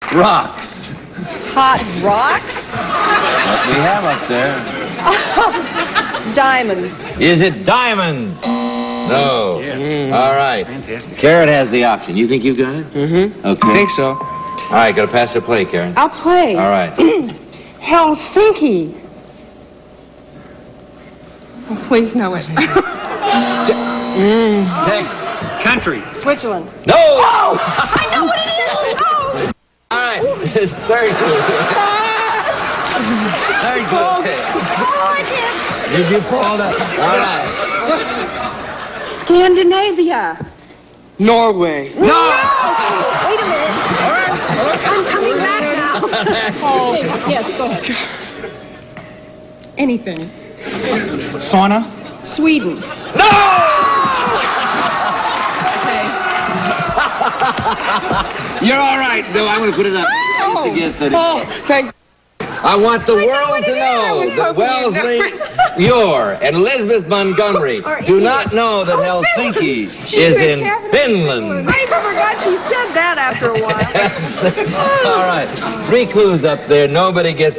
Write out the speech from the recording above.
Rocks. Hot rocks? What we have up there. Diamonds. Is it diamonds? No. Yes. All right. Fantastic. Karen has the option. You think you got it? Mm-hmm. Okay. I think so. All right, gotta pass the play, Karen. I'll play. All right. Helsinki. Oh, please know it. Tex. Country. Switzerland. No! Oh! I know what it is! Oh! All right. It's third clue. Third clue. Oh, I can't. Did you fall down? All right. Scandinavia. Norway. No! Wait a minute. I'm coming back now. Oh, yes, go ahead. Anything. Sauna. Sweden. No! Okay. You're all right. No, I'm going to put it up. It's against it. Oh, thank. I want the know world what to it is. I know was that hoping you'd Wesley never- Eure and Elizabeth Montgomery Are do not idiots. know that Oh, Helsinki She is was in happening Finland. I even forgot she said that after a while. All right. 3 clues up there. Nobody gets